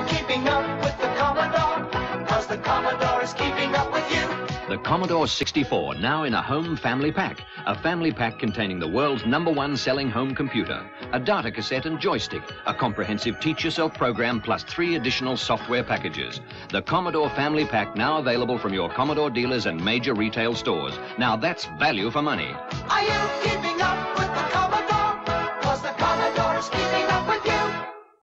keeping up with the Commodore? 'Cause the Commodore is keeping up with you. The Commodore 64, now in a home family pack. A family pack containing the world's #1 selling home computer, a data cassette and joystick, a comprehensive teach-yourself program, plus 3 additional software packages. The Commodore family pack, now available from your Commodore dealers and major retail stores. Now that's value for money. Are you keeping up with the Commodore?